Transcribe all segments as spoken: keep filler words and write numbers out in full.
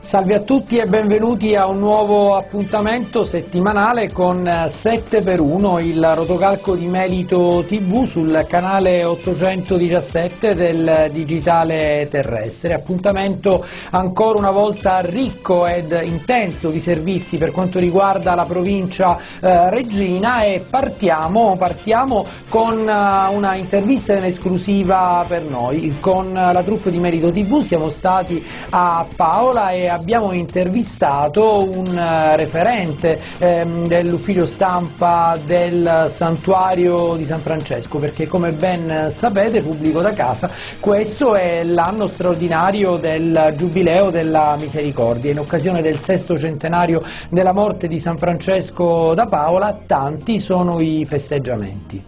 Salve a tutti e benvenuti a un nuovo appuntamento settimanale con sette per uno, il rotocalco di Melito tivù sul canale ottocentodiciassette del digitale terrestre. Appuntamento ancora una volta ricco ed intenso di servizi per quanto riguarda la provincia eh, reggina e partiamo, partiamo con uh, una intervista in esclusiva per noi. Con la troupe di Melito tivù siamo stati a Paola e abbiamo intervistato un uh, referente ehm, dell'ufficio stampa del santuario di San Francesco, perché come ben sapete, pubblico da casa, questo è l'anno straordinario del Giubileo della Misericordia. In occasione del sesto centenario della morte di San Francesco da Paola, tanti sono i festeggiamenti.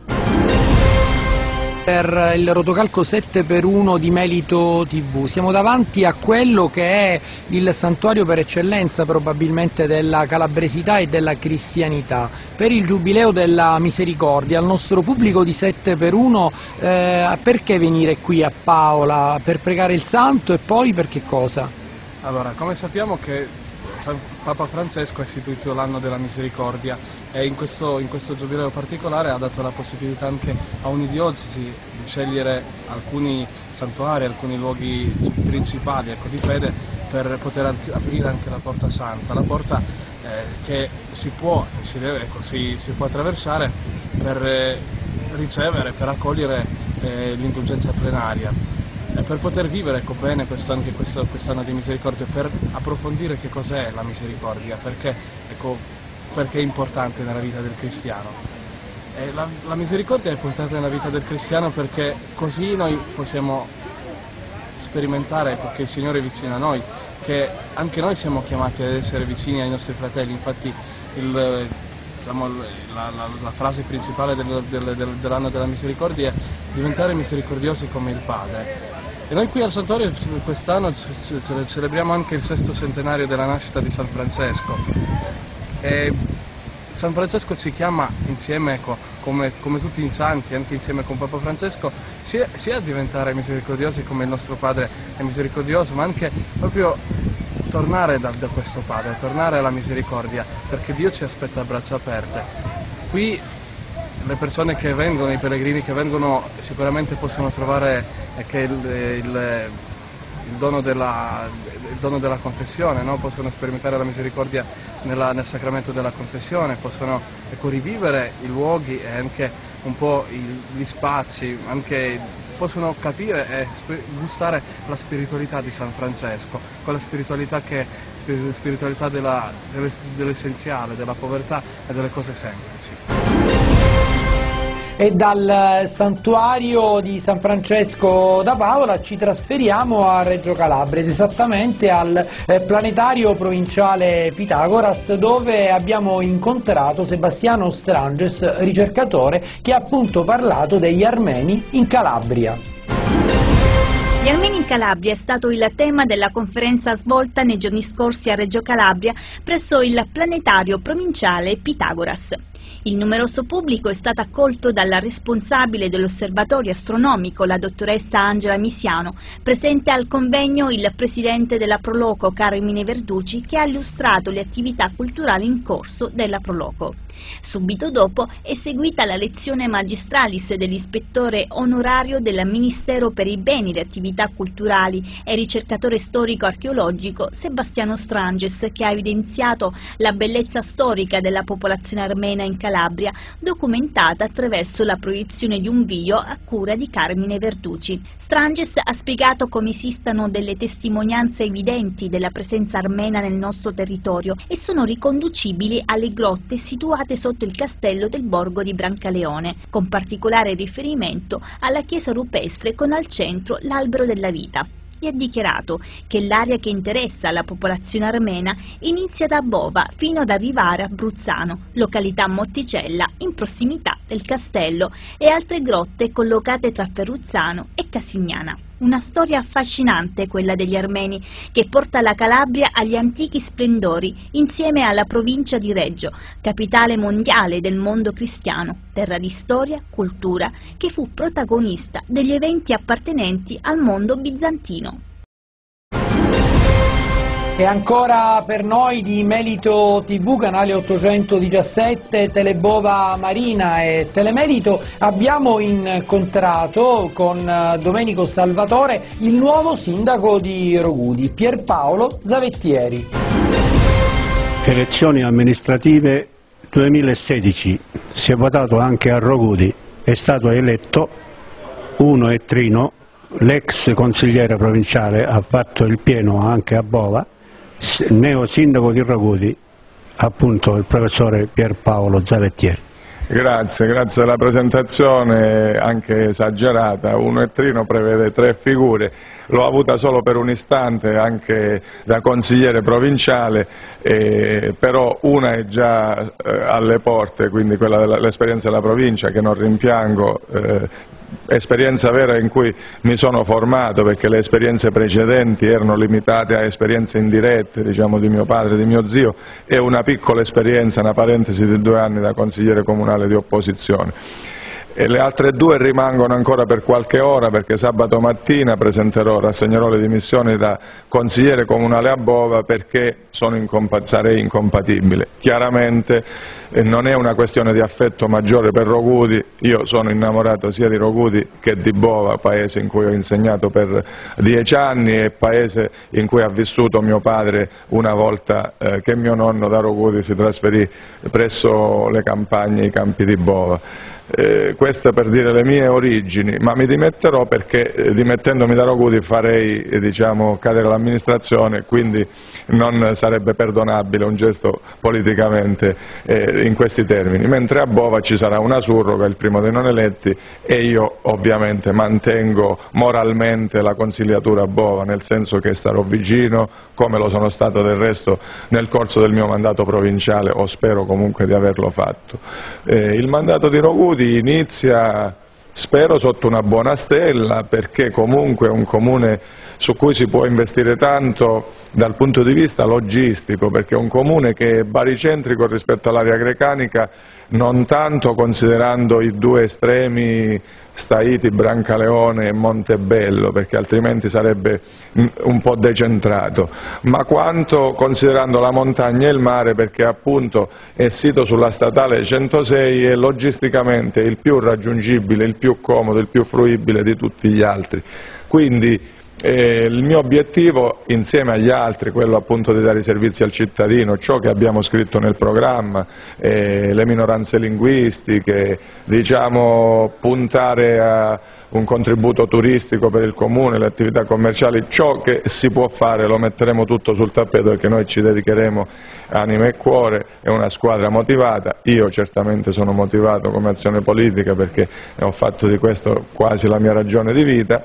Per il rotocalco sette per uno di Melito tivù siamo davanti a quello che è il santuario per eccellenza probabilmente della calabresità e della cristianità. Per il Giubileo della Misericordia, al nostro pubblico di sette per uno, eh, perché venire qui a Paola? Per pregare il santo e poi per che cosa? Allora, come sappiamo che Papa Francesco ha istituito l'anno della misericordia e in questo, in questo giubileo particolare ha dato la possibilità anche a unidiocesi di scegliere alcuni santuari, alcuni luoghi principali, ecco, di fede per poter aprire anche la porta santa, la porta eh, che si può, si, deve, ecco, si, si può attraversare per eh, ricevere, per accogliere eh, l'indulgenza plenaria. Per poter vivere ecco, bene questo, anche questo, quest'anno di misericordia, per approfondire che cos'è la misericordia, perché, ecco, perché è importante nella vita del cristiano. E la, la misericordia è importante nella vita del cristiano perché così noi possiamo sperimentare ecco, che il Signore è vicino a noi, che anche noi siamo chiamati ad essere vicini ai nostri fratelli. Infatti il, diciamo, la, la, la frase principale del, del, del, dell'anno della misericordia è diventare misericordiosi come il Padre. E noi qui al santuario quest'anno celebriamo anche il sesto centenario della nascita di San Francesco. E San Francesco ci chiama insieme, ecco, come, come tutti i santi, anche insieme con Papa Francesco, sia, sia a diventare misericordiosi come il nostro Padre è misericordioso, ma anche proprio tornare da, da questo Padre, tornare alla misericordia, perché Dio ci aspetta a braccia aperte. Qui le persone che vengono, i pellegrini che vengono, sicuramente possono trovare eh, che il, il, il, dono della, il dono della confessione, no? Possono sperimentare la misericordia nella, nel sacramento della confessione, possono ecco, rivivere i luoghi e anche un po' i, gli spazi, anche, possono capire e gustare la spiritualità di San Francesco, quella spiritualità che spiritualità della, dell'essenziale, della povertà e delle cose semplici. E dal santuario di San Francesco da Paola ci trasferiamo a Reggio Calabria, esattamente al planetario provinciale Pitagoras, dove abbiamo incontrato Sebastiano Stranges, ricercatore, che ha appunto parlato degli armeni in Calabria. Gli armeni in Calabria è stato il tema della conferenza svolta nei giorni scorsi a Reggio Calabria presso il planetario provinciale Pitagoras. Il numeroso pubblico è stato accolto dalla responsabile dell'osservatorio astronomico, la dottoressa Angela Misiano, presente al convegno il presidente della Proloco, Carmine Verducci, che ha illustrato le attività culturali in corso della Proloco. Subito dopo è seguita la lezione magistralis dell'ispettore onorario del Ministero per i beni e le attività culturali e ricercatore storico-archeologico Sebastiano Stranges, che ha evidenziato la bellezza storica della popolazione armena in Calabria, documentata attraverso la proiezione di un video a cura di Carmine Verducci. Stranges ha spiegato come esistano delle testimonianze evidenti della presenza armena nel nostro territorio e sono riconducibili alle grotte situate sotto il castello del borgo di Brancaleone, con particolare riferimento alla chiesa rupestre con al centro l'albero della vita. E ha dichiarato che l'area che interessa la popolazione armena inizia da Bova fino ad arrivare a Bruzzano, località Motticella in prossimità del castello, e altre grotte collocate tra Ferruzzano e Casignana. Una storia affascinante quella degli armeni, che porta la Calabria agli antichi splendori insieme alla provincia di Reggio, capitale mondiale del mondo cristiano, terra di storia, cultura, che fu protagonista degli eventi appartenenti al mondo bizantino. E ancora per noi di Melito tivù, canale ottocentodiciassette, Telebova Marina e Telemerito, abbiamo incontrato con Domenico Salvatore il nuovo sindaco di Rogudi, Pierpaolo Zavettieri. Elezioni amministrative duemilasedici, si è votato anche a Rogudi, è stato eletto Uno e Trino, l'ex consigliere provinciale ha fatto il pieno anche a Bova, neo sindaco di Rogudi, appunto il professore Pierpaolo Zavettieri. Grazie, grazie della presentazione anche esagerata. Uno e Trino prevede tre figure, l'ho avuta solo per un istante anche da consigliere provinciale, eh, però una è già eh, alle porte, quindi quella dell'esperienza della provincia che non rimpiango, eh, esperienza vera in cui mi sono formato, perché le esperienze precedenti erano limitate a esperienze indirette, diciamo, di mio padre e di mio zio, e una piccola esperienza, una parentesi di due anni da consigliere comunale di opposizione. E le altre due rimangono ancora per qualche ora, perché sabato mattina presenterò, rassegnerò le dimissioni da consigliere comunale a Bova, perché sono incompa- sarei incompatibile. Chiaramente eh, non è una questione di affetto maggiore per Rogudi, io sono innamorato sia di Rogudi che di Bova, paese in cui ho insegnato per dieci anni e paese in cui ha vissuto mio padre una volta eh, che mio nonno da Rogudi si trasferì presso le campagne e i campi di Bova. Eh, queste per dire le mie origini, ma mi dimetterò perché eh, dimettendomi da Rogudi farei eh, diciamo, cadere l'amministrazione, quindi non sarebbe perdonabile un gesto politicamente eh, in questi termini, mentre a Bova ci sarà una surroga, il primo dei non eletti, e io ovviamente mantengo moralmente la consigliatura a Bova, nel senso che starò vicino, come lo sono stato del resto nel corso del mio mandato provinciale, o spero comunque di averlo fatto. Eh, il mandato di Rogudi inizia, spero, sotto una buona stella, perché comunque è un comune su cui si può investire tanto dal punto di vista logistico, perché è un comune che è baricentrico rispetto all'area grecanica, non tanto considerando i due estremi Staiti, Brancaleone e Montebello, perché altrimenti sarebbe un po' decentrato, ma quanto considerando la montagna e il mare, perché appunto è sito sulla statale centosei e logisticamente il più raggiungibile, il più comodo, il più fruibile di tutti gli altri. Quindi Eh, il mio obiettivo, insieme agli altri, quello appunto di dare i servizi al cittadino, ciò che abbiamo scritto nel programma, eh, le minoranze linguistiche, diciamo puntare a un contributo turistico per il comune, le attività commerciali, ciò che si può fare lo metteremo tutto sul tappeto, perché noi ci dedicheremo anima e cuore, è una squadra motivata, io certamente sono motivato come azione politica perché ho fatto di questo quasi la mia ragione di vita.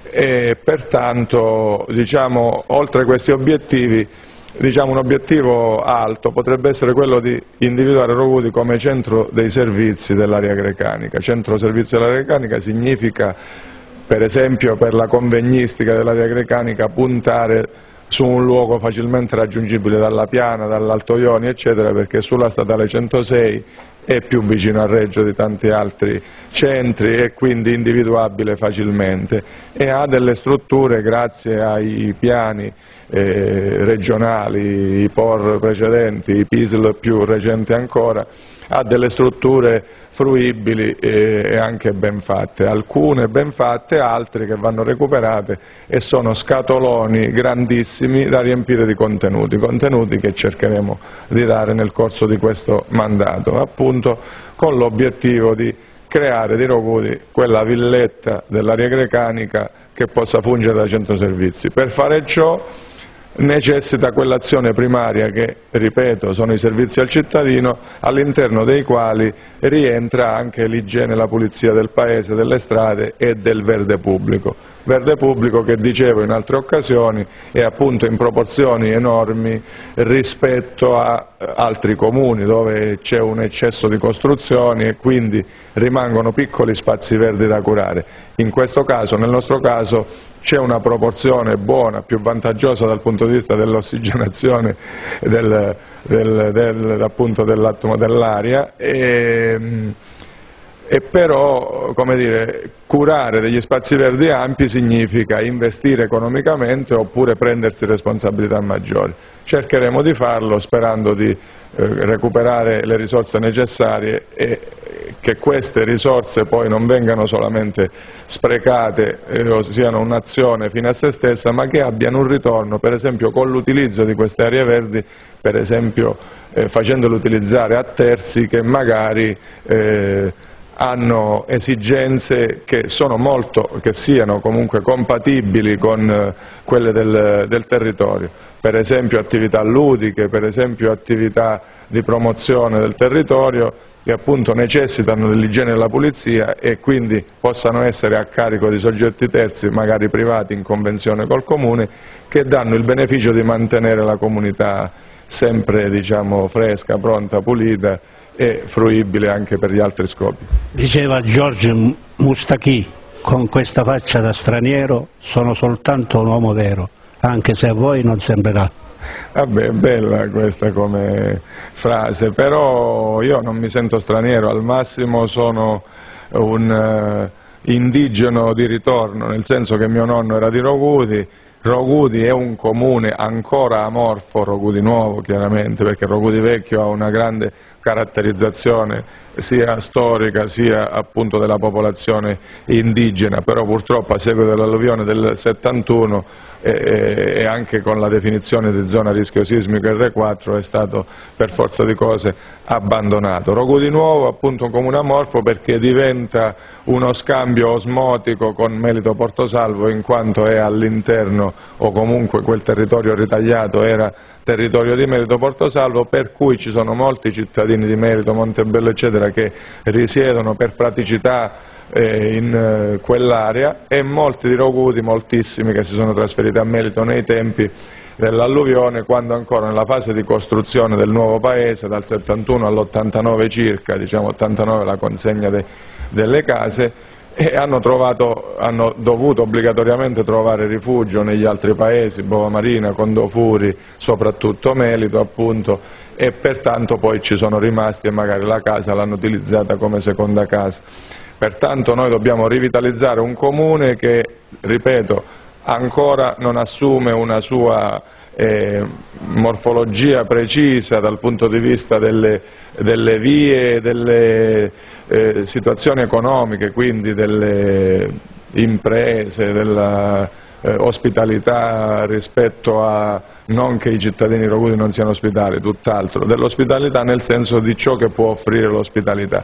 E pertanto, diciamo, oltre a questi obiettivi, diciamo, un obiettivo alto potrebbe essere quello di individuare Rogudi come centro dei servizi dell'area grecanica. Centro servizi dell'area grecanica significa, per esempio, per la convegnistica dell'area grecanica, puntare su un luogo facilmente raggiungibile dalla Piana, dall'Alto Ionio, eccetera, perché sulla statale centosei è più vicino a Reggio di tanti altri centri e quindi individuabile facilmente, e ha delle strutture, grazie ai piani eh, regionali, i P O R precedenti, i P I S L più recenti ancora, ha delle strutture fruibili e, e anche ben fatte, alcune ben fatte, altre che vanno recuperate, e sono scatoloni grandissimi da riempire di contenuti, contenuti che cercheremo di dare nel corso di questo mandato, appunto con l'obiettivo di creare di Rogudi quella villetta dell'area grecanica che possa fungere da centro servizi. Per fare ciò necessita quell'azione primaria che, ripeto, sono i servizi al cittadino, all'interno dei quali rientra anche l'igiene e la pulizia del paese, delle strade e del verde pubblico. Verde pubblico che, dicevo in altre occasioni, è appunto in proporzioni enormi rispetto a altri comuni dove c'è un eccesso di costruzioni e quindi rimangono piccoli spazi verdi da curare. In questo caso, nel nostro caso, c'è una proporzione buona, più vantaggiosa dal punto di vista dell'ossigenazione del, del, del, appunto dell'aria, e E però, come dire, curare degli spazi verdi ampi significa investire economicamente oppure prendersi responsabilità maggiori. Cercheremo di farlo sperando di eh, recuperare le risorse necessarie e che queste risorse poi non vengano solamente sprecate eh, o siano un'azione fine a se stessa, ma che abbiano un ritorno, per esempio con l'utilizzo di queste aree verdi, per esempio eh, facendole utilizzare a terzi che magari eh, hanno esigenze che sono molto, che siano comunque compatibili con eh, quelle del, del territorio, per esempio attività ludiche, per esempio attività di promozione del territorio che appunto necessitano dell'igiene e della pulizia e quindi possano essere a carico di soggetti terzi, magari privati in convenzione col comune, che danno il beneficio di mantenere la comunità sempre, diciamo, fresca, pronta, pulita e fruibile anche per gli altri scopi. Diceva George Moustaki, con questa faccia da straniero sono soltanto un uomo vero, anche se a voi non sembrerà. Vabbè, è bella questa come frase, però io non mi sento straniero, al massimo sono un uh, indigeno di ritorno, nel senso che mio nonno era di Rogudi. Rogudi è un comune ancora amorfo, Rogudi Nuovo chiaramente, perché Rogudi Vecchio ha una grande caratterizzazione sia storica sia appunto della popolazione indigena, però purtroppo a seguito dell'alluvione del settantuno e, e anche con la definizione di zona a rischio sismico R quattro è stato per forza di cose abbandonato. Rogudi Nuovo appunto un comune amorfo perché diventa uno scambio osmotico con Melito Portosalvo, in quanto è all'interno o comunque quel territorio ritagliato era territorio di Melito Portosalvo, per cui ci sono molti cittadini di Melito, Montebello eccetera che risiedono per praticità eh, in eh, quell'area e molti di Rogudi, moltissimi che si sono trasferiti a Melito nei tempi dell'alluvione, quando ancora nella fase di costruzione del nuovo paese, dal settantuno all'ottantanove circa, diciamo ottantanove la consegna de, delle case, e hanno, trovato, hanno dovuto obbligatoriamente trovare rifugio negli altri paesi, Bova Marina, Condofuri, soprattutto Melito appunto, e pertanto poi ci sono rimasti e magari la casa l'hanno utilizzata come seconda casa. Pertanto noi dobbiamo rivitalizzare un comune che, ripeto, ancora non assume una sua eh, morfologia precisa dal punto di vista delle, delle vie, delle eh, situazioni economiche, quindi delle imprese, della eh, ospitalità rispetto a non che i cittadini rogudi non siano ospitali, tutt'altro, dell'ospitalità nel senso di ciò che può offrire l'ospitalità.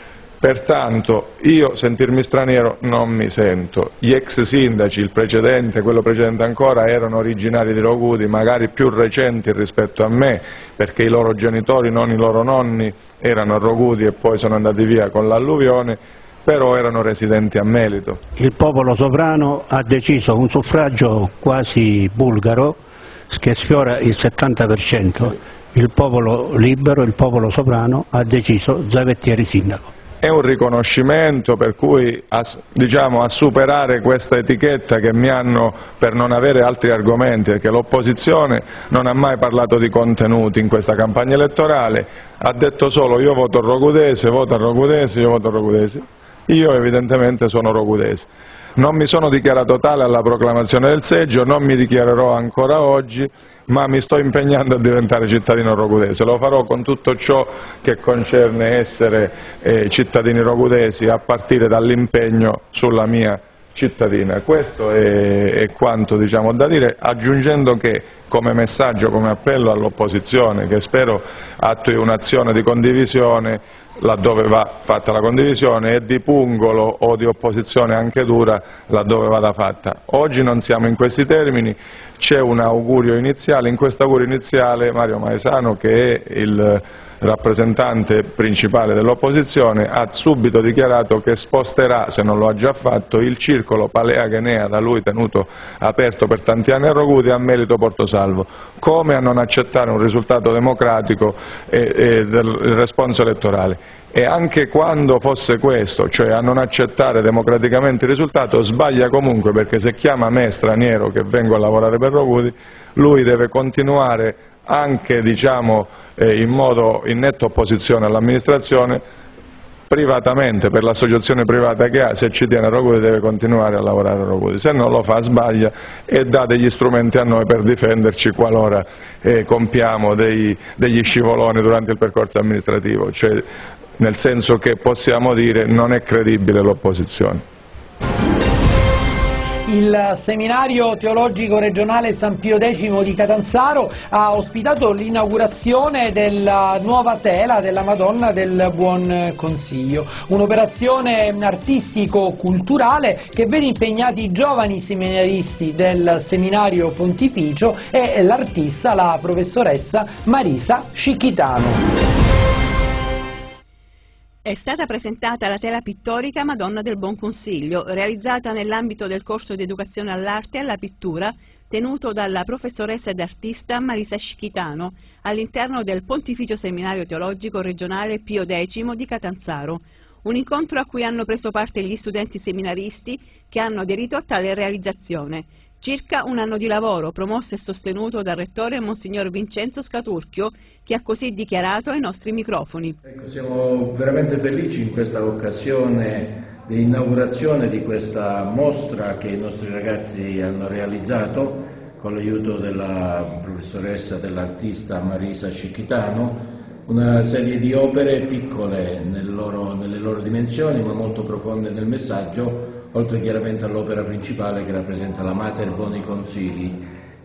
Pertanto io sentirmi straniero non mi sento. Gli ex sindaci, il precedente, quello precedente ancora, erano originari di Rogudi, magari più recenti rispetto a me, perché i loro genitori, non i loro nonni, erano a Rogudi e poi sono andati via con l'alluvione, però erano residenti a Melito. Il popolo sovrano ha deciso un suffragio quasi bulgaro che sfiora il settanta per cento. Sì. Il popolo libero, il popolo sovrano ha deciso Zavettieri sindaco. È un riconoscimento per cui a, diciamo, a superare questa etichetta che mi hanno per non avere altri argomenti, perché l'opposizione non ha mai parlato di contenuti in questa campagna elettorale, ha detto solo io voto rogudese, voto rogudese, io voto rogudese. Io evidentemente sono rogudese. Non mi sono dichiarato tale alla proclamazione del seggio, non mi dichiarerò ancora oggi, ma mi sto impegnando a diventare cittadino rogudese. Lo farò con tutto ciò che concerne essere eh, cittadini rogudesi, a partire dall'impegno sulla mia cittadina. Questo è, è quanto diciamo da dire, aggiungendo che come messaggio, come appello all'opposizione, che spero attui un'azione di condivisione laddove va fatta la condivisione e di pungolo o di opposizione anche dura laddove vada fatta. Oggi non siamo in questi termini, c'è un augurio iniziale, in questo augurio iniziale Mario Maesano, che è il rappresentante principale dell'opposizione, ha subito dichiarato che sposterà, se non lo ha già fatto, il circolo Palea Ghenea, da lui tenuto aperto per tanti anni a Rogudi, a Melito Portosalvo. Come a non accettare un risultato democratico e, e del responso elettorale? E anche quando fosse questo, cioè a non accettare democraticamente il risultato, sbaglia comunque, perché se chiama me straniero che vengo a lavorare per Rogudi, lui deve continuare anche diciamo, eh, in modo in netta opposizione all'amministrazione, privatamente, per l'associazione privata che ha, se ci tiene a Rocudi deve continuare a lavorare a Rocudi, se non lo fa sbaglia e dà degli strumenti a noi per difenderci qualora eh, compiamo dei, degli scivoloni durante il percorso amministrativo, cioè nel senso che possiamo dire non è credibile l'opposizione. Il seminario teologico regionale San Pio X di Catanzaro ha ospitato l'inaugurazione della nuova tela della Madonna del Buon Consiglio, un'operazione artistico-culturale che vede impegnati i giovani seminaristi del seminario pontificio e l'artista, la professoressa Marisa Scicchitano. È stata presentata la tela pittorica Madonna del Buon Consiglio, realizzata nell'ambito del corso di educazione all'arte e alla pittura tenuto dalla professoressa ed artista Marisa Scicchitano all'interno del Pontificio Seminario Teologico Regionale Pio X di Catanzaro. Un incontro a cui hanno preso parte gli studenti seminaristi che hanno aderito a tale realizzazione. Circa un anno di lavoro, promosso e sostenuto dal rettore Monsignor Vincenzo Scaturchio, che ha così dichiarato ai nostri microfoni. Ecco, siamo veramente felici in questa occasione di inaugurazione di questa mostra che i nostri ragazzi hanno realizzato con l'aiuto della professoressa e dell'artista Marisa Scicchitano, una serie di opere piccole nel loro, nelle loro dimensioni ma molto profonde nel messaggio, oltre chiaramente all'opera principale che rappresenta la Mater Boni Consili.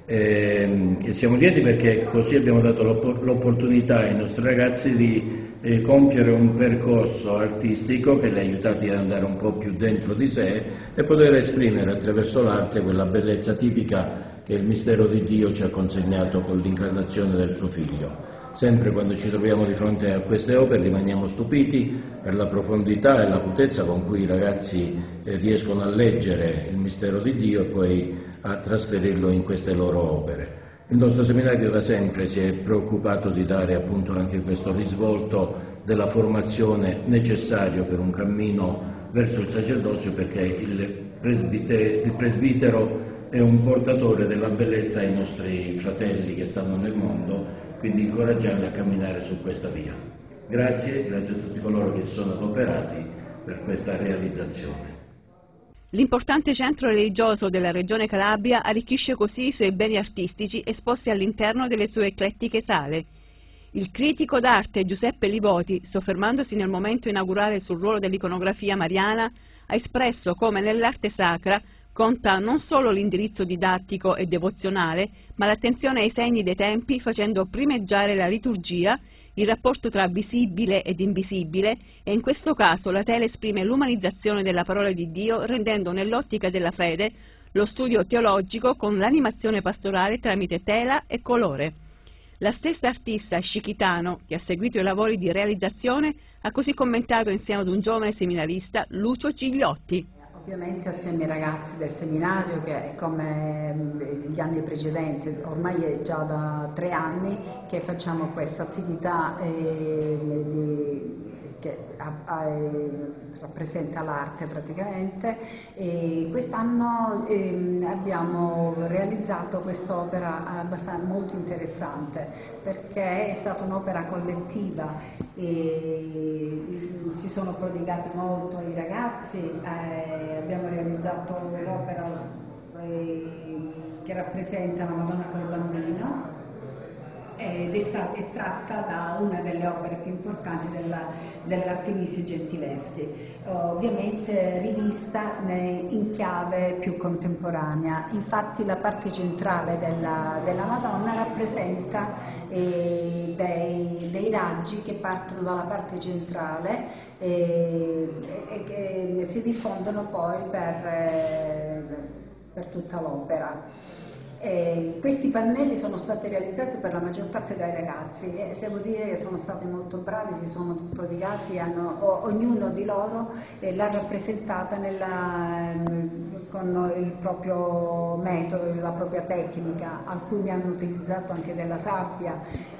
E, e siamo lieti perché così abbiamo dato l'opportunità ai nostri ragazzi di eh, compiere un percorso artistico che li ha aiutati ad andare un po' più dentro di sé e poter esprimere attraverso l'arte quella bellezza tipica che il mistero di Dio ci ha consegnato con l'incarnazione del suo Figlio. Sempre quando ci troviamo di fronte a queste opere rimaniamo stupiti per la profondità e l'acutezza con cui i ragazzi eh, riescono a leggere il mistero di Dio e poi a trasferirlo in queste loro opere. Il nostro seminario da sempre si è preoccupato di dare appunto anche questo risvolto della formazione necessario per un cammino verso il sacerdozio, perché il, presbite, il presbitero è un portatore della bellezza ai nostri fratelli che stanno nel mondo, quindi incoraggiarli a camminare su questa via. Grazie, grazie a tutti coloro che sono adoperati per questa realizzazione. L'importante centro religioso della Regione Calabria arricchisce così i suoi beni artistici esposti all'interno delle sue eclettiche sale. Il critico d'arte Giuseppe Livoti, soffermandosi nel momento inaugurale sul ruolo dell'iconografia mariana, ha espresso come nell'arte sacra conta non solo l'indirizzo didattico e devozionale, ma l'attenzione ai segni dei tempi, facendo primeggiare la liturgia, il rapporto tra visibile ed invisibile, e in questo caso la tela esprime l'umanizzazione della parola di Dio, rendendo nell'ottica della fede lo studio teologico con l'animazione pastorale tramite tela e colore. La stessa artista Scicchitano, che ha seguito i lavori di realizzazione, ha così commentato insieme ad un giovane seminarista, Lucio Cigliotti. Ovviamente assieme ai ragazzi del seminario, che come gli anni precedenti, ormai è già da tre anni che facciamo questa attività eh, di, che a, a, eh, rappresenta l'arte praticamente, e quest'anno eh, abbiamo realizzato quest'opera abbastanza molto interessante perché è stata un'opera collettiva e si sono prodigati molto i ragazzi. Eh, abbiamo realizzato un'opera eh, che rappresenta la Madonna col Bambino ed è, stata, è tratta da una delle opere più importanti dell'Artemisia Gentileschi, ovviamente rivista in chiave più contemporanea. Infatti la parte centrale della, della Madonna rappresenta eh, dei, dei raggi che partono dalla parte centrale e, e che si diffondono poi per, eh, per tutta l'opera. Eh, questi pannelli sono stati realizzati per la maggior parte dai ragazzi e devo dire che sono stati molto bravi, si sono prodigati, hanno, o, ognuno di loro eh, l'ha rappresentata nella, con il proprio metodo, la propria tecnica. Alcuni hanno utilizzato anche della sabbia,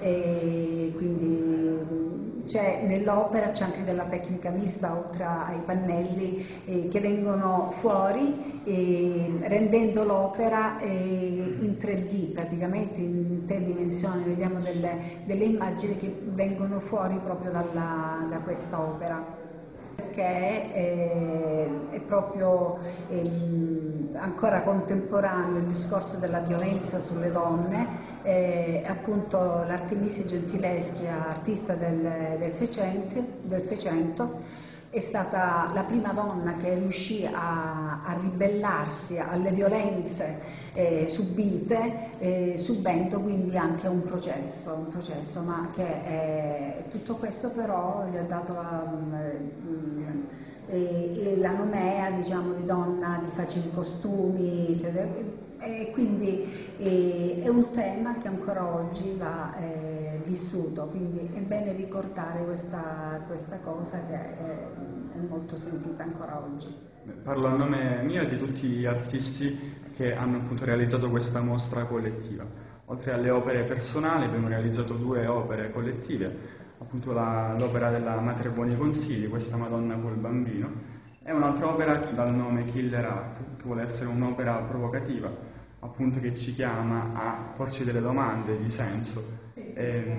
e quindi c'è nell'opera c'è anche della tecnica mista oltre ai pannelli eh, che vengono fuori eh, rendendo l'opera eh, in tre D, praticamente in tre dimensioni. Vediamo delle, delle immagini che vengono fuori proprio dalla, da questa opera. perché è, è proprio è, ancora contemporaneo il discorso della violenza sulle donne. È, appunto l'Artemisia Gentileschi, artista del, del Seicento, del Seicento, è stata la prima donna che riuscì a, a ribellarsi alle violenze eh, subite, eh, subendo quindi anche un processo, un processo ma che eh, tutto questo però gli ha dato la, um, eh, la nomea, diciamo, di donna di facili costumi, eccetera. E quindi eh, è un tema che ancora oggi va eh, vissuto, quindi è bene ricordare questa, questa cosa che è, è molto sentita ancora oggi. Parlo a nome mio e di tutti gli artisti che hanno appunto realizzato questa mostra collettiva. Oltre alle opere personali abbiamo realizzato due opere collettive, appunto l'opera della Mater Buoni Consigli, questa Madonna col bambino, e un'altra opera dal nome Killer Art, che vuole essere un'opera provocativa, appunto che ci chiama a porci delle domande di senso. E,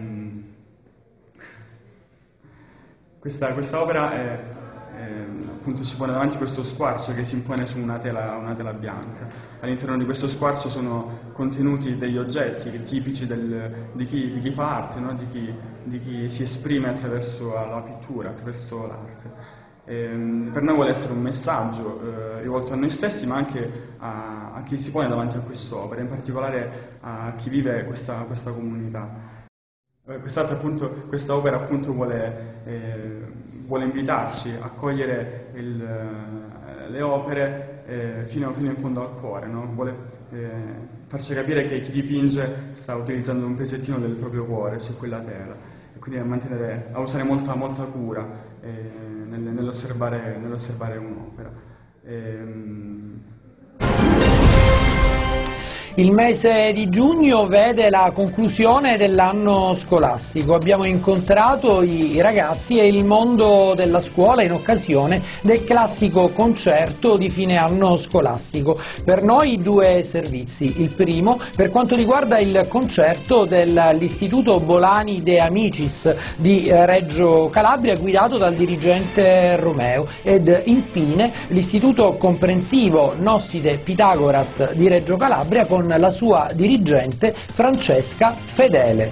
questa, questa opera è, è, appunto ci pone davanti questo squarcio che si impone su una tela, una tela bianca. All'interno di questo squarcio sono contenuti degli oggetti tipici del, di, chi, di chi fa arte, no? di, chi, di chi si esprime attraverso la pittura, attraverso l'arte. Eh, per noi vuole essere un messaggio eh, rivolto a noi stessi, ma anche a, a chi si pone davanti a quest'opera, in particolare a chi vive questa, questa comunità. Eh, quest'altra appunto, questa opera appunto vuole, eh, vuole invitarci a cogliere il, eh, le opere eh, fino, fino in fondo al cuore, no? Vuole eh, farci capire che chi dipinge sta utilizzando un pezzettino del proprio cuore su quella tela, e quindi a, mantenere, a usare molta, molta cura eh, nell'osservare, nell'osservare un'opera. Ehm... Il mese di giugno vede la conclusione dell'anno scolastico. Abbiamo incontrato i ragazzi e il mondo della scuola in occasione del classico concerto di fine anno scolastico. Per noi due servizi. Il primo per quanto riguarda il concerto dell'Istituto Bolani De Amicis di Reggio Calabria, guidato dal dirigente Romeo, ed infine l'Istituto Comprensivo Nosside Pitagoras di Reggio Calabria con la sua dirigente Francesca Fedele.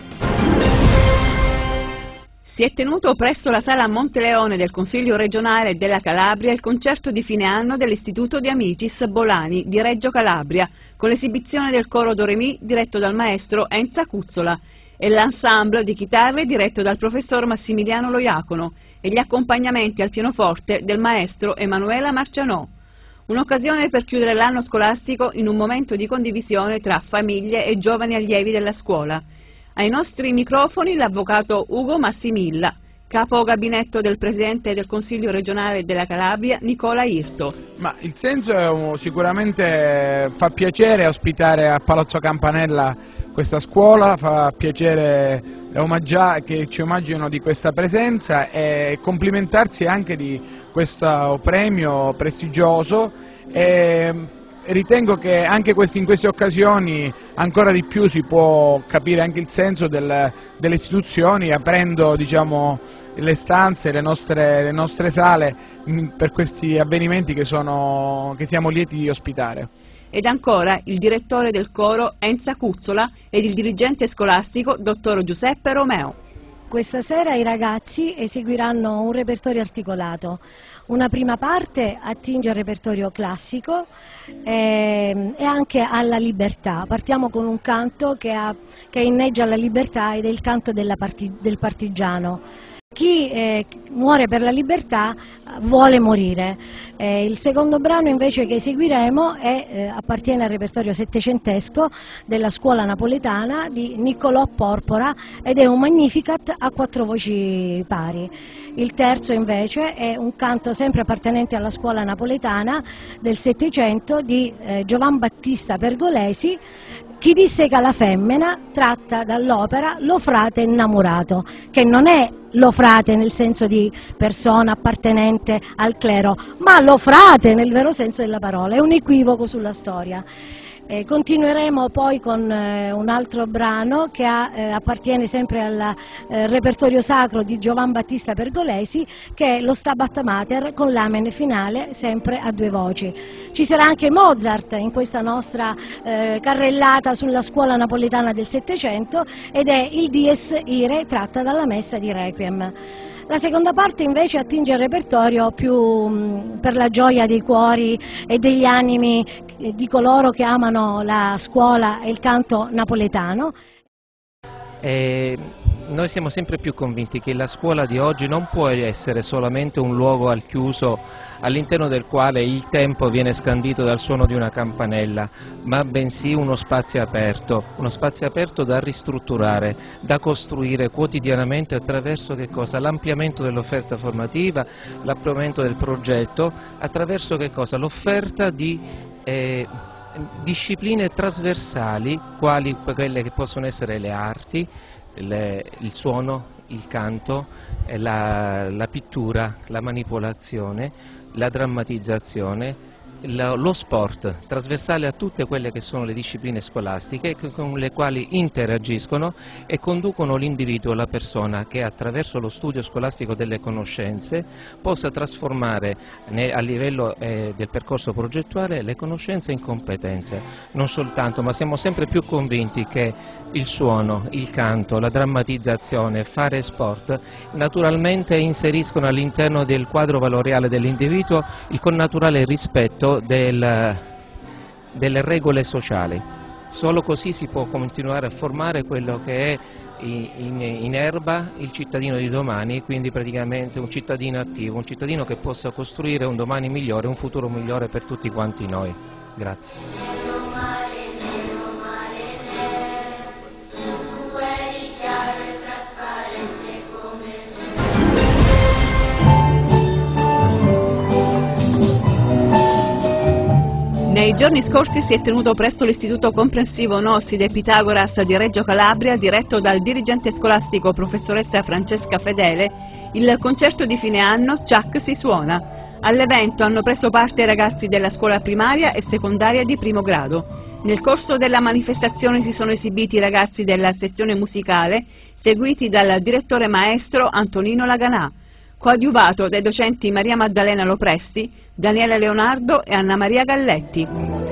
Si è tenuto presso la sala Monteleone del Consiglio regionale della Calabria il concerto di fine anno dell'Istituto De Amicis Bolani di Reggio Calabria, con l'esibizione del coro Do Re Mi diretto dal maestro Enza Cuzzola e l'ensemble di chitarre diretto dal professor Massimiliano Loiacono e gli accompagnamenti al pianoforte del maestro Emanuela Marcianò. Un'occasione per chiudere l'anno scolastico in un momento di condivisione tra famiglie e giovani allievi della scuola. Ai nostri microfoni l'avvocato Ugo Massimilla, capo gabinetto del Presidente del Consiglio regionale della Calabria, Nicola Irto. Ma il senso è un, sicuramente fa piacere ospitare a Palazzo Campanella questa scuola, fa piacere omaggiare, che ci omaggiano di questa presenza e complimentarsi anche di questo premio prestigioso. E ritengo che anche questi, in queste occasioni ancora di più si può capire anche il senso del, delle istituzioni, aprendo, diciamo, le stanze, le nostre, le nostre sale per questi avvenimenti che, sono, che siamo lieti di ospitare. Ed ancora il direttore del coro Enza Cuzzola ed il dirigente scolastico dottor Giuseppe Romeo. Questa sera i ragazzi eseguiranno un repertorio articolato. Una prima parte attinge al repertorio classico e, e anche alla libertà. Partiamo con un canto che, ha, che inneggia alla libertà ed è il canto della parti, del partigiano. Chi eh, muore per la libertà vuole morire. Eh, il secondo brano invece che eseguiremo è, eh, appartiene al repertorio settecentesco della scuola napoletana di Niccolò Porpora ed è un Magnificat a quattro voci pari. Il terzo invece è un canto sempre appartenente alla scuola napoletana del Settecento di eh, Giovan Battista Pergolesi, Chi dissega la femmina, tratta dall'opera Lo frate innamorato, che non è lo frate nel senso di persona appartenente al clero, ma lo frate nel vero senso della parola, è un equivoco sulla storia. Eh, continueremo poi con eh, un altro brano che ha, eh, appartiene sempre al eh, repertorio sacro di Giovan Battista Pergolesi, che è lo Stabat Mater con l'amen finale sempre a due voci. Ci sarà anche Mozart in questa nostra eh, carrellata sulla scuola napoletana del Settecento ed è il Dies Irae tratta dalla messa di Requiem. La seconda parte invece attinge al repertorio più mh, per la gioia dei cuori e degli animi eh, di coloro che amano la scuola e il canto napoletano. E noi siamo sempre più convinti che la scuola di oggi non può essere solamente un luogo al chiuso all'interno del quale il tempo viene scandito dal suono di una campanella, ma bensì uno spazio aperto, uno spazio aperto da ristrutturare, da costruire quotidianamente attraverso che cosa? L'ampliamento dell'offerta formativa, l'ampliamento del progetto, attraverso che cosa? L'offerta di eh, discipline trasversali, quali quelle che possono essere le arti, le, il suono, il canto, la, la pittura, la manipolazione, la drammatizzazione, la, lo sport, trasversale a tutte quelle che sono le discipline scolastiche con le quali interagiscono e conducono l'individuo, la persona, che attraverso lo studio scolastico delle conoscenze possa trasformare ne, a livello eh, del percorso progettuale le conoscenze in competenze. Non soltanto, ma siamo sempre più convinti che il suono, il canto, la drammatizzazione, fare sport naturalmente inseriscono all'interno del quadro valoriale dell'individuo il connaturale rispetto del, delle regole sociali. Solo così si può continuare a formare quello che è in, in erba il cittadino di domani, quindi praticamente un cittadino attivo, un cittadino che possa costruire un domani migliore, un futuro migliore per tutti quanti noi. Grazie. Nei giorni scorsi si è tenuto presso l'Istituto Comprensivo Nosside Pitagoras di Reggio Calabria, diretto dal dirigente scolastico professoressa Francesca Fedele, il concerto di fine anno Ciak si suona. All'evento hanno preso parte i ragazzi della scuola primaria e secondaria di primo grado. Nel corso della manifestazione si sono esibiti i ragazzi della sezione musicale, seguiti dal direttore maestro Antonino Laganà, coadiuvato dai docenti Maria Maddalena Lopresti, Daniele Leonardo e Anna Maria Galletti.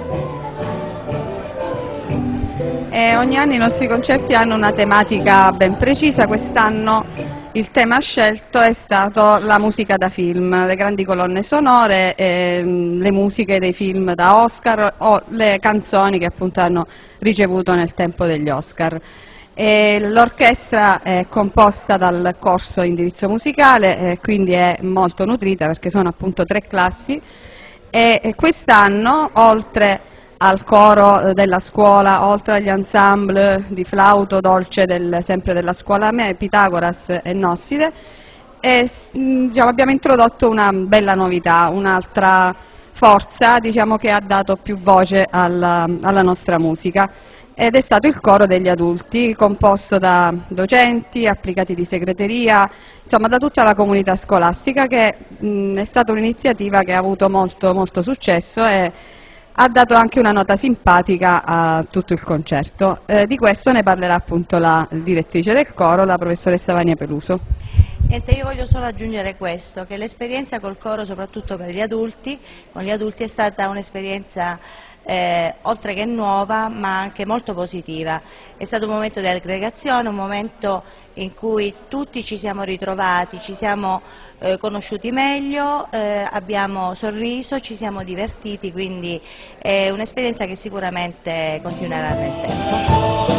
E ogni anno i nostri concerti hanno una tematica ben precisa. Quest'anno il tema scelto è stato la musica da film, le grandi colonne sonore, e le musiche dei film da Oscar o le canzoni che appunto hanno ricevuto nel tempo degli Oscar. L'orchestra è composta dal corso indirizzo musicale, eh, quindi è molto nutrita perché sono appunto tre classi e, e quest'anno oltre al coro della scuola, oltre agli ensemble di flauto dolce del, sempre della scuola me, Pitagoras e Nosside, e, diciamo, abbiamo introdotto una bella novità, un'altra forza, diciamo, che ha dato più voce alla, alla nostra musica. Ed è stato il coro degli adulti, composto da docenti, applicati di segreteria, insomma da tutta la comunità scolastica, che mh, è stata un'iniziativa che ha avuto molto, molto successo e ha dato anche una nota simpatica a tutto il concerto. Eh, di questo ne parlerà appunto la direttrice del coro, la professoressa Vania Peluso. Niente, io voglio solo aggiungere questo, che l'esperienza col coro, soprattutto per gli adulti, con gli adulti è stata un'esperienza Eh, oltre che nuova ma anche molto positiva. È stato un momento di aggregazione, un momento in cui tutti ci siamo ritrovati, ci siamo eh, conosciuti meglio, eh, abbiamo sorriso, ci siamo divertiti, quindi è un'esperienza che sicuramente continuerà nel tempo.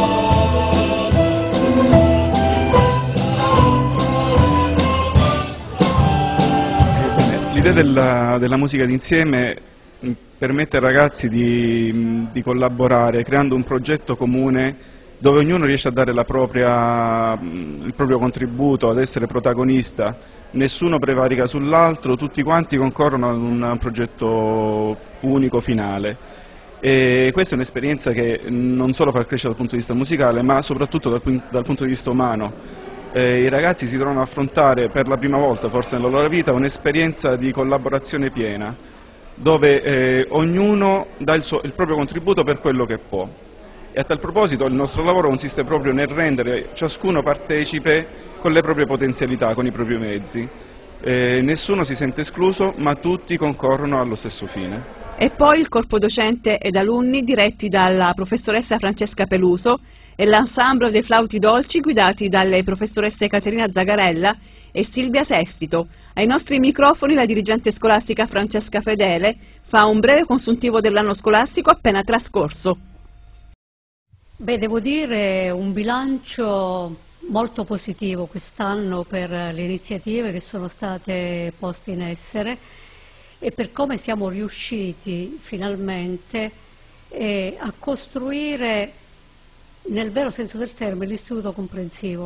L'idea della, della musica d'insieme permette ai ragazzi di, di collaborare creando un progetto comune dove ognuno riesce a dare la propria, il proprio contributo, ad essere protagonista, nessuno prevarica sull'altro, tutti quanti concorrono ad un progetto unico finale. E questa è un'esperienza che non solo fa crescere dal punto di vista musicale, ma soprattutto dal, dal punto di vista umano. Eh, I ragazzi si trovano ad affrontare per la prima volta, forse nella loro vita, un'esperienza di collaborazione piena. dove eh, ognuno dà il, suo, il proprio contributo per quello che può. E a tal proposito il nostro lavoro consiste proprio nel rendere ciascuno partecipe con le proprie potenzialità, con i propri mezzi. Eh, nessuno si sente escluso, ma tutti concorrono allo stesso fine. E poi il corpo docente ed alunni diretti dalla professoressa Francesca Peluso e l'ensemble dei flauti dolci guidati dalle professoresse Caterina Zagarella e Silvia Sestito. Ai nostri microfoni la dirigente scolastica Francesca Fedele fa un breve consuntivo dell'anno scolastico appena trascorso. Beh, devo dire un bilancio molto positivo quest'anno per le iniziative che sono state poste in essere e per come siamo riusciti finalmente eh, a costruire nel vero senso del termine l'istituto comprensivo.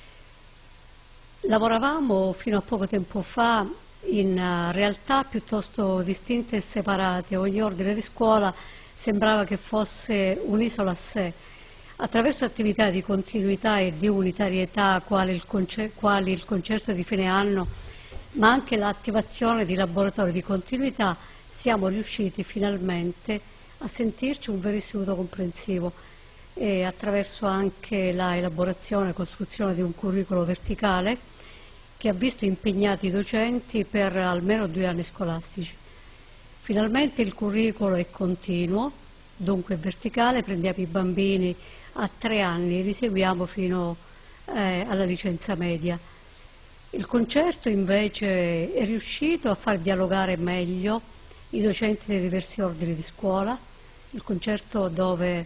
Lavoravamo fino a poco tempo fa in uh, realtà piuttosto distinte e separate, ogni ordine di scuola sembrava che fosse un'isola a sé. Attraverso attività di continuità e di unitarietà quali il, concer quali il concerto di fine anno, ma anche l'attivazione di laboratori di continuità, siamo riusciti finalmente a sentirci un vero istituto comprensivo e attraverso anche la elaborazione e costruzione di un curriculum verticale che ha visto impegnati i docenti per almeno due anni scolastici. Finalmente il curriculum è continuo, dunque verticale, prendiamo i bambini a tre anni e li seguiamo fino eh, alla licenza media. Il concerto invece è riuscito a far dialogare meglio i docenti dei diversi ordini di scuola, il concerto dove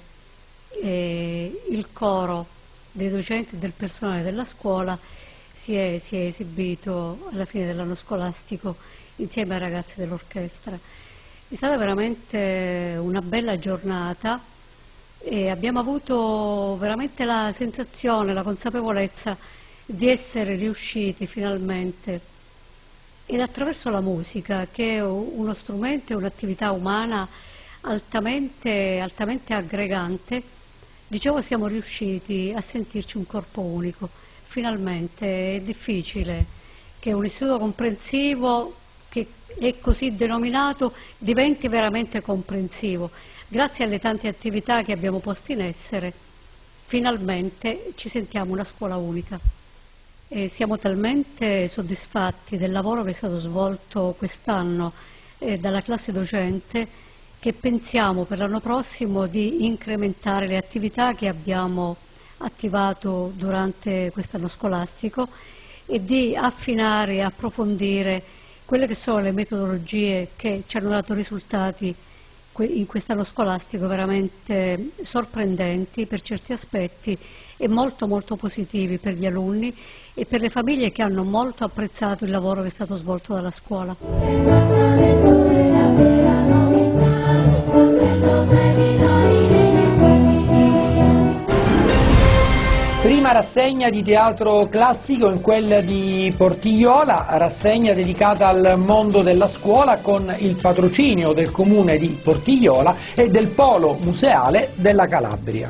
eh, il coro dei docenti e del personale della scuola si è, si è esibito alla fine dell'anno scolastico insieme ai ragazzi dell'orchestra. È stata veramente una bella giornata e abbiamo avuto veramente la sensazione, la consapevolezza di essere riusciti finalmente, ed attraverso la musica, che è uno strumento e un'attività umana altamente, altamente aggregante, dicevo, siamo riusciti a sentirci un corpo unico. Finalmente è difficile che un istituto comprensivo che è così denominato diventi veramente comprensivo. Grazie alle tante attività che abbiamo posto in essere, finalmente ci sentiamo una scuola unica. E siamo talmente soddisfatti del lavoro che è stato svolto quest'anno eh, dalla classe docente che pensiamo per l'anno prossimo di incrementare le attività che abbiamo attivato durante quest'anno scolastico e di affinare e approfondire quelle che sono le metodologie che ci hanno dato risultati in quest'anno scolastico veramente sorprendenti per certi aspetti e molto molto positivi per gli alunni e per le famiglie che hanno molto apprezzato il lavoro che è stato svolto dalla scuola. Prima rassegna di teatro classico in quella di Portignola, rassegna dedicata al mondo della scuola con il patrocinio del comune di Portignola e del polo museale della Calabria.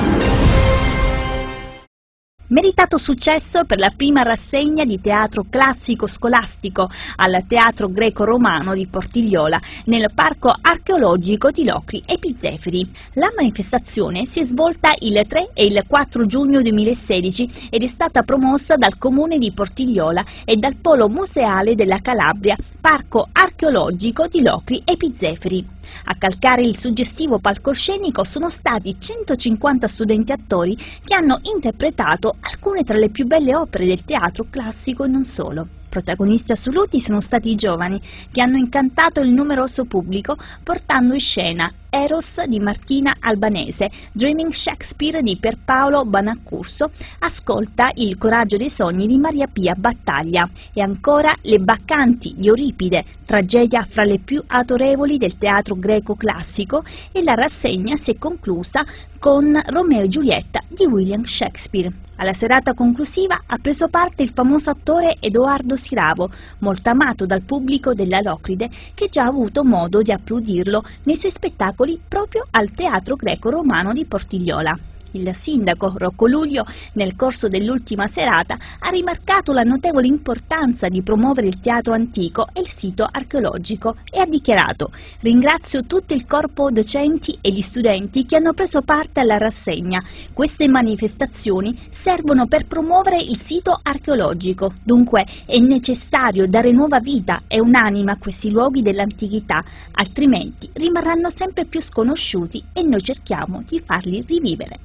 Meritato successo per la prima rassegna di teatro classico scolastico al Teatro Greco-Romano di Portignola nel Parco Archeologico di Locri Epizeferi. La manifestazione si è svolta il tre e il quattro giugno duemilasedici ed è stata promossa dal Comune di Portignola e dal Polo Museale della Calabria, Parco Archeologico di Locri Epizeferi. A calcare il suggestivo palcoscenico sono stati centocinquanta studenti attori che hanno interpretato alcune tra le più belle opere del teatro classico e non solo. Protagonisti assoluti sono stati i giovani, che hanno incantato il numeroso pubblico portando in scena Eros di Martina Albanese, Dreaming Shakespeare di Pierpaolo Banaccurso, Ascolta il coraggio dei sogni di Maria Pia Battaglia e ancora Le Baccanti di Euripide, tragedia fra le più autorevoli del teatro greco classico, e la rassegna si è conclusa con Romeo e Giulietta di William Shakespeare. Alla serata conclusiva ha preso parte il famoso attore Edoardo Siravo, molto amato dal pubblico della Locride, che già ha avuto modo di applaudirlo nei suoi spettacoli proprio al Teatro Greco-Romano di Portignola. Il sindaco Rocco Luglio, nel corso dell'ultima serata, ha rimarcato la notevole importanza di promuovere il teatro antico e il sito archeologico e ha dichiarato: ringrazio tutto il corpo docenti e gli studenti che hanno preso parte alla rassegna. Queste manifestazioni servono per promuovere il sito archeologico, dunque è necessario dare nuova vita e un'anima a questi luoghi dell'antichità, altrimenti rimarranno sempre più sconosciuti e noi cerchiamo di farli rivivere.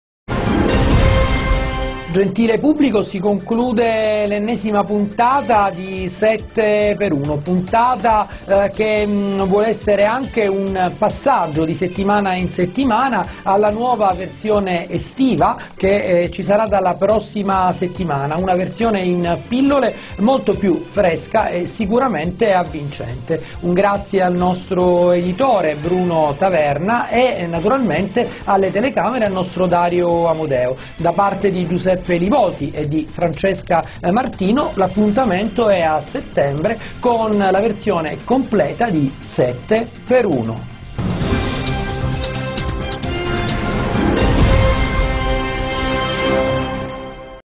Gentile pubblico, si conclude l'ennesima puntata di sette per uno, puntata eh, che mh, vuole essere anche un passaggio di settimana in settimana alla nuova versione estiva che eh, ci sarà dalla prossima settimana, una versione in pillole molto più fresca e sicuramente avvincente. Un grazie al nostro editore Bruno Taverna e naturalmente alle telecamere al nostro Dario Amodeo. Da parte di Giuseppe Livoti e di Francesca Martino l'appuntamento è a settembre con la versione completa di sette per uno.